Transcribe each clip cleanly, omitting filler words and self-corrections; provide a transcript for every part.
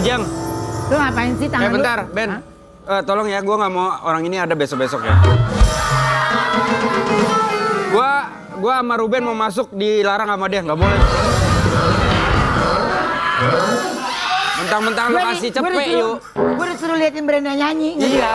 Ajeng. Lu ngapain sih tangan lu? Bentar, Ben. Tolong ya, gue nggak mau orang ini ada besok-besok ya. Gua sama Ruben mau masuk, dilarang sama dia, nggak boleh. Mentang-mentang lu kasih cepet yuk. Gue udah suruh liatin Brenda nyanyi. Iya.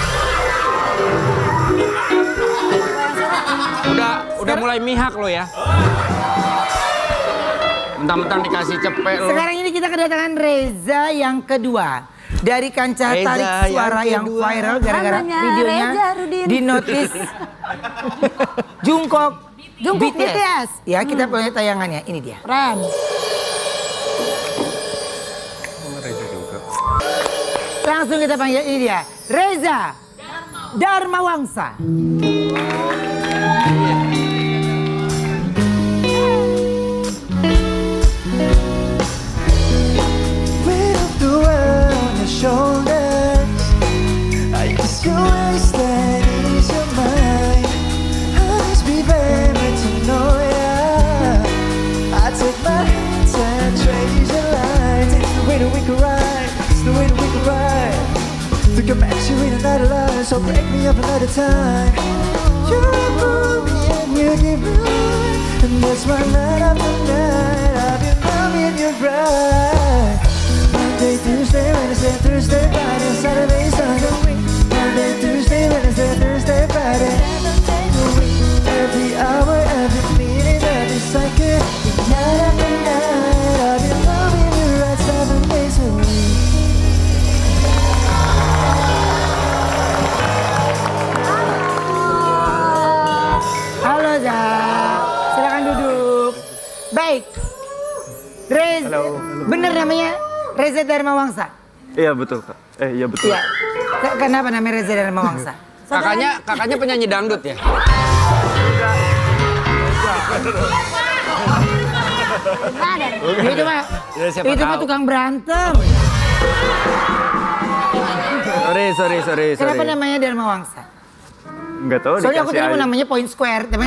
Udah mulai mihak lo ya. Mentang-mentang dikasih cepet lo. Sekarang ini kita kedatangan Reza yang kedua. Dari kancah tarik suara yang viral gara-gara videonya di notis Jungkook BTS. Ya, kita punya tayangannya. Ini dia. Keren. Langsung kita panggil, ini dia. Reza Darmawangsa. So break me up another time. You remove me and you give me life, and that's why night after night I've been loving you right. Monday, Tuesday, Wednesday, Thursday, Friday, Saturday, Sunday. Monday, Tuesday, Wednesday, Thursday, Friday. Every hour, every minute, every second, night after night I've been loving you right 7 days a week. Silakan duduk. Baik. Reza, halo. Bener namanya Reza Darmawangsa? Iya betul Kak. Iya betul. Iya. Kenapa namanya Reza Darmawangsa? Kakaknya penyanyi dangdut ya? Itu mah tukang berantem. Sorry. Kenapa namanya Darmawangsa? Enggak tahu. Soalnya aku tadi mau namanya Point Square, temen.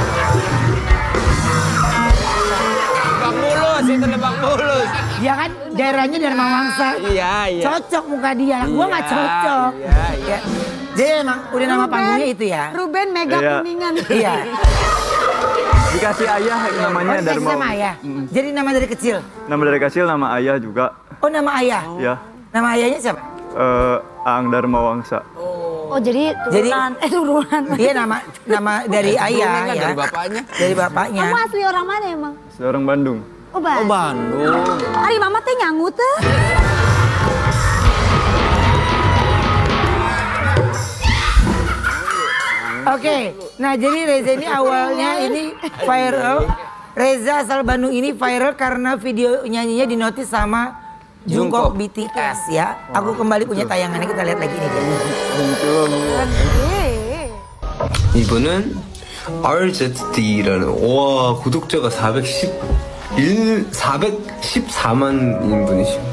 Lebak Bulus, itu Lebak Bulus. Dia kan daerahnya Darmawangsa. Iya. Cocok muka dia, gua nggak cocok. Iya. Jadi emang udah nama panggungnya itu ya. Ruben Mega Kuningan. Iya. Dikasih ayah namanya Darma. Nama ayah. Jadi nama dari kecil. Nama dari kecil, nama ayah juga. Oh, nama ayah. Iya. Nama ayahnya siapa? Aang Darmawangsa. Oh jadi turunan. Iya nama dari ayah ya. Dari bapaknya. Dari bapaknya. Kamu asli orang mana emang? Seorang Bandung. Oh Bandung. Ari mama teh nyangut teh. Oke, nah jadi Reza ini awalnya ini viral. Reza asal Bandung ini viral karena video nyanyinya dinotis sama Jungkook BTS ya. Aku kembali punya tayangannya, kita lihat lagi ini dia. 이분은 RZD라는 와 구독자가 414만인 분이십니다.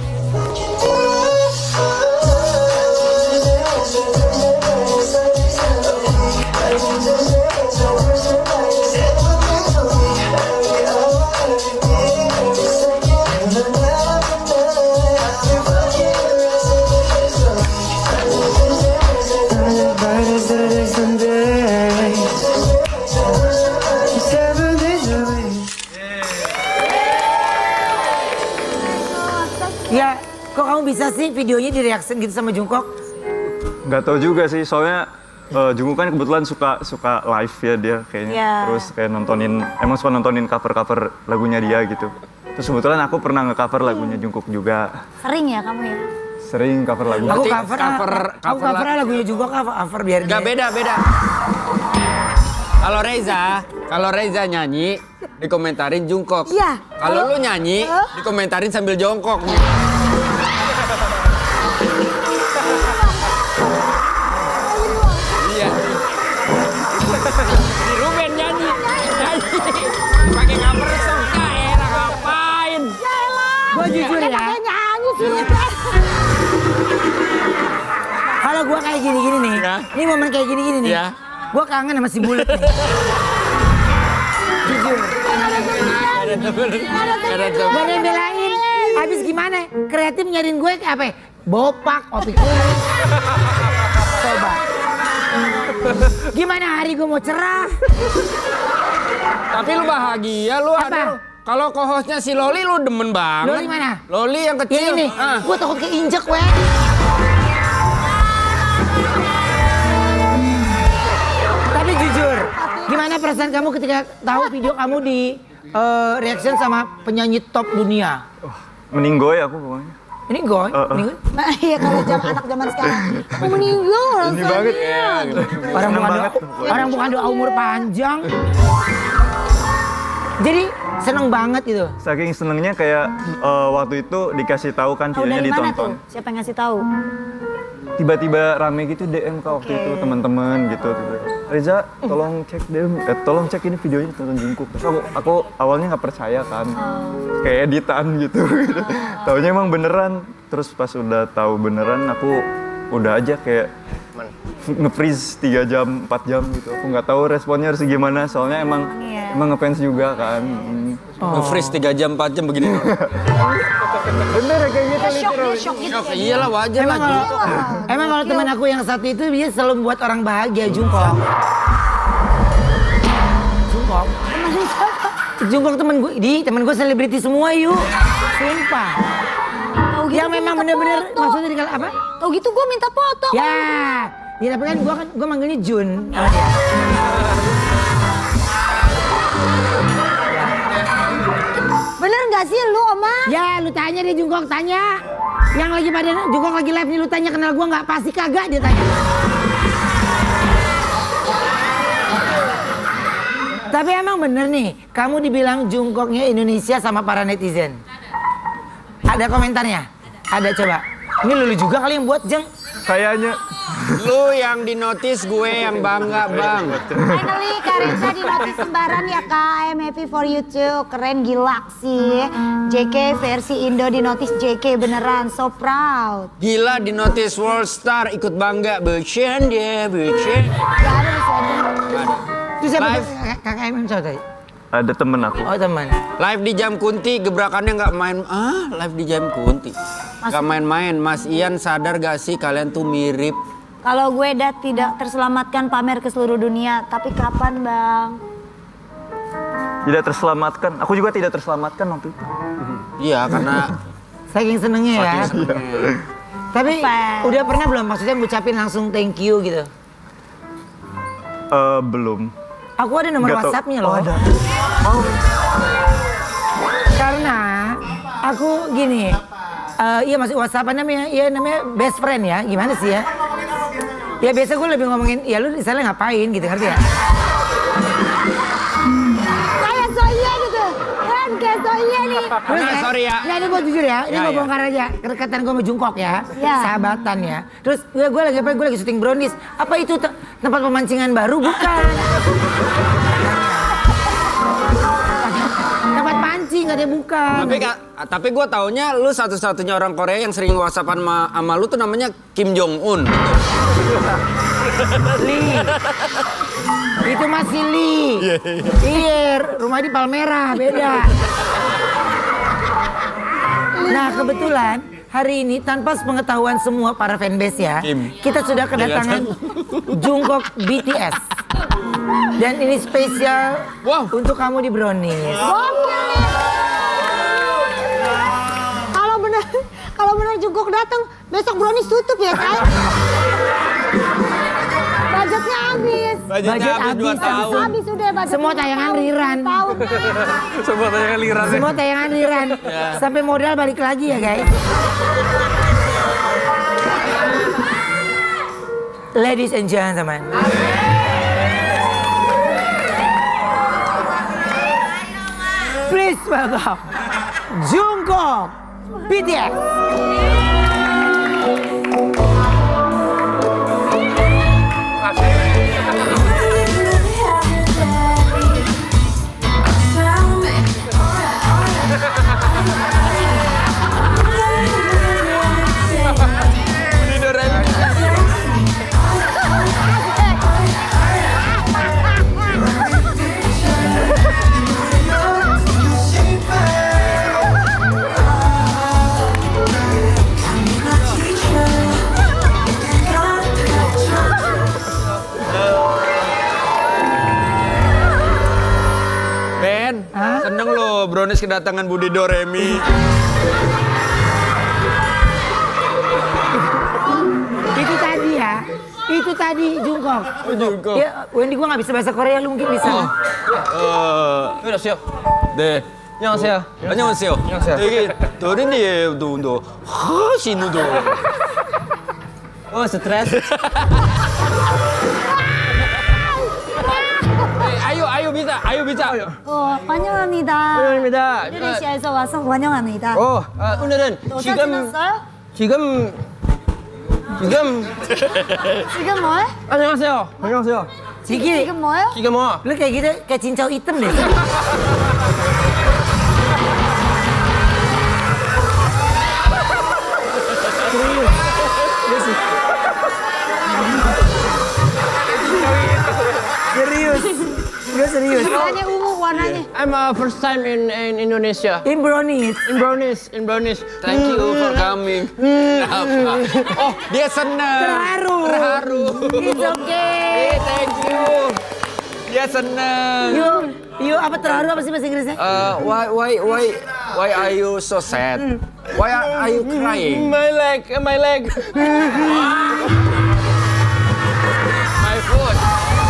Ya, kok kamu bisa sih videonya direaksi gitu sama Jungkook? Nggak tahu juga sih, soalnya Jungkook kan kebetulan suka live ya dia kayaknya. Yeah. Terus kayak emang suka nontonin cover lagunya dia gitu. Terus kebetulan aku pernah nge-cover lagunya Jungkook juga. Sering ya kamu ya? Sering cover lagu. Aku cover lagunya Jungkook, cover biar dia. Gak beda. Kalau Reza nyanyi dikomentarin Jungkook. Iya. Kalau lu nyanyi dikomentarin sambil jongkok. Iya. Di Ruben nyanyi. Pakai cover suka enak ngapain? Gue jujur ya. Nyanyi sih Ruben. Kalau gue kayak gini-gini nih, ini momen kayak gini-gini nih. Gue kangen sama si Bulet nih. Jujur. Gak ada yang belain. Habis gimana Gimana? Kreatif nyariin gue kayak apa? Bopak, kopi kulit. Coba. Gimana hari gue mau cerah? Tapi lu bahagia lu Apa? ada. Kalau co-hostnya si Loli lu demen banget. Loli mana? Loli yang Ya kecil. ini, gue takut keinjek weh. Tapi jujur, gimana perasaan kamu ketika tahu video kamu di reaction sama penyanyi top dunia? Meninggoy aku pokoknya. Ini goy, ini goy. Nah, iya kalau anak zaman sekarang mau meninggal Ini banget. Orang Seneng bukan banget. orang bukan doa umur panjang. Jadi seneng banget itu. Saking senengnya kayak waktu itu dikasih tahu kan Tahu videonya dari mana ditonton. tuh? Siapa yang ngasih tahu? Tiba-tiba rame gitu DM ke waktu itu teman-teman gitu. Reza, tolong cek DM, tolong cek ini videonya tonton Jungkook. Terus aku awalnya nggak percaya kan, kayak editan gitu. Taunya emang beneran. Terus pas udah tahu beneran, aku udah aja kayak nge-freeze 3 jam, 4 jam gitu. Aku nggak tahu responnya harus gimana, soalnya emang ngefans juga kan. Nge-freeze 3 jam 4 jam begini. Bener kayak gitu Shock gitu. Iyalah wajar lah. Emang kalau teman aku yang satu itu dia selalu membuat orang bahagia, Jungkook. Jungkook temen gue, temen gue selebriti semua yuk. Sumpah. Tahu gitu Yang gua memang minta bener-bener foto. maksudnya di apa? Tahu gitu gue minta foto. Ya tapi kan gue manggilnya Jun sama dia. Bener nggak sih lu, Oma? Ya lu tanya deh Jungkook, tanya. Yang lagi pada Jungkook lagi live nih, lu tanya kenal gue nggak? Pasti kagak dia tanya. Tapi emang bener nih, kamu dibilang Jungkooknya Indonesia sama para netizen. Ada komentarnya? Ada coba. Ini lu juga kali yang buat, Jeng. Kayaknya. Lu yang dinotis, gue yang bangga, Bang. Finally, Kak Reza di notis sembaran ya Kak. I'm happy for you too. Keren gila sih. JK versi Indo di notis JK beneran. So proud. Gila dinotis World Star ikut bangga. Bercanda. Gak ada di sana. Itu siapa? Live. KKM siapa tadi? Ada temen aku. Oh teman. Live di Jam Kunti, gebrakannya nggak main. Live di Jam Kunti. Nggak main-main. Mas Ian sadar gak sih kalian tuh mirip? Kalau gue tidak terselamatkan pamer ke seluruh dunia. Tapi kapan Bang? Tidak terselamatkan. Aku juga tidak terselamatkan waktu itu. Iya, karena Saking senengnya ya. Tapi Fans. udah pernah belum maksudnya ngucapin langsung thank you gitu? Belum. Aku ada nomor Nggak tahu. WhatsApp-nya loh. Oh, ada. Karena aku gini, iya masih WhatsApp namanya best friend ya. Gimana sih ya? Ya biasa gue lebih ngomongin, ya lu di sana ngapain gitu, ngerti ya? Kayak Soye gitu. Kan kayak Soye nih. sorry ya. Nah ini gue jujur ya, ini Ya, gue ya. bongkar aja kedekatan gue sama Jungkook ya, Ya. sahabatan ya. Terus gue lagi apa? Gue lagi syuting Brownies. Apa itu tempat pemancingan baru? Bukan. Tempat pancing, ada bukan. Tapi gue taunya lu satu-satunya orang Korea yang sering WhatsAppan sama lu tuh namanya Kim Jong Un. Lee. Itu masih Lee. Iya, rumah di Palmerah, beda. Nah, kebetulan hari ini tanpa sepengetahuan semua para fanbase ya, kita sudah kedatangan Jungkook BTS. Dan ini spesial untuk kamu di Brownies. Kalau benar Jungkook datang, besok Brownies tutup ya kan? Budgetnya habis. Budgetnya habis 2 tahun. Habis udah budget. Semua tayangan riran. Tahun. Semua tayangan liran. Semua tayangan riran. Sampai modal balik lagi ya guys. Ladies and gentlemen. Please welcome Jungkook BTS. Atas kedatangan Budi Doremi. Itu tadi ya. Itu tadi Jungkook. Jungkook. Ya, Wendy gua nggak bisa bahasa Korea, lu mungkin bisa. 안녕하세요. 네. 안녕하세요. 안녕하세요. 되게 어린이의 운동 하신 운동. Stres. 아유 bisa. 환영합니다. 환영합니다. 인도네시아에서 와서 환영합니다. 오늘은 또 지금 찾으셨어요? 지금 지금 뭐해? 안녕하세요. 안녕하세요. Ciki, 지금 뭐예요? 지금 뭐? lu kayak gitu kayak cincau hitam deh. Serius. Gue serius. Warnanya ungu warnanya. I'm first time in Indonesia. In brownies. In Brownies. Thank you for coming. Apa? Oh, dia senang. Terharu. It's okay. Thank you. Dia senang. Yuk, apa terharu apa sih bahasa Inggrisnya? Why are you so sad? Why are you crying? My leg. My foot.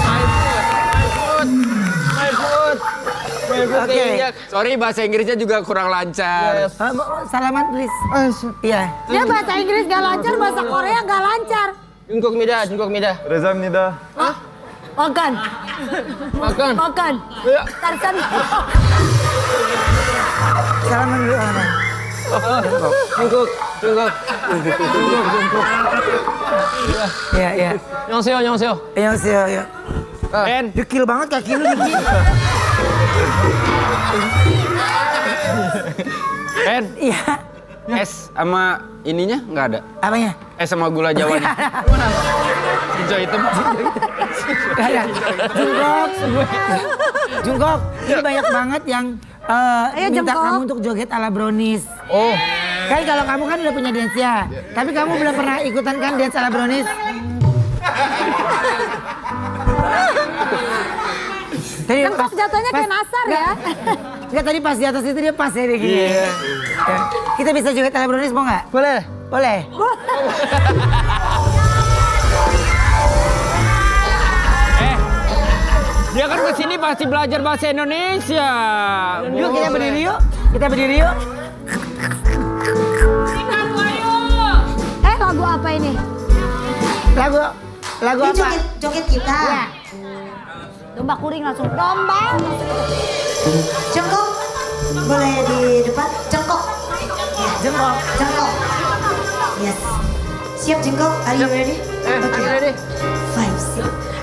Oke. Sorry, bahasa Inggrisnya juga kurang lancar. Salaman please. Iya. Dia bahasa Inggris gak lancar, bahasa Korea gak lancar. 중국입니다. Reza입니다. Makan. Makan. Tarsan. Salaman dulu. 중국. Iya. 안녕하세요. Annyeonghaseyo. Ben, Dekil banget kaki lu Niki. Ben, Iya. es sama ininya nggak ada? Apanya? Es sama gula Jawanya. Hijau hitam. Gak ada. Jungkook, ini banyak banget yang minta Jungkook. kamu untuk joget ala brownies. Oh. Kan kalau kamu kan udah punya dance ya. Tapi kamu belum pernah ikutan kan dance ala brownies? Tadi Jungkook jatuhnya kayak Nasar ya. Enggak, tadi pas di atas itu dia pas ya dia gini. Ya. Kita bisa joget ala brownies mau nggak? Boleh. Boleh. Dia kan kesini pasti belajar bahasa Indonesia. Yuk kita berdiri yuk. Lagu apa ini? Lagu Ini apa? joget kita. Ya. Domba kuring langsung. Domba. Jongkok, boleh di depan. Jongkok, jongkok. Yes. Siap jongkok? Are you ready? I'm ready. 5, 6.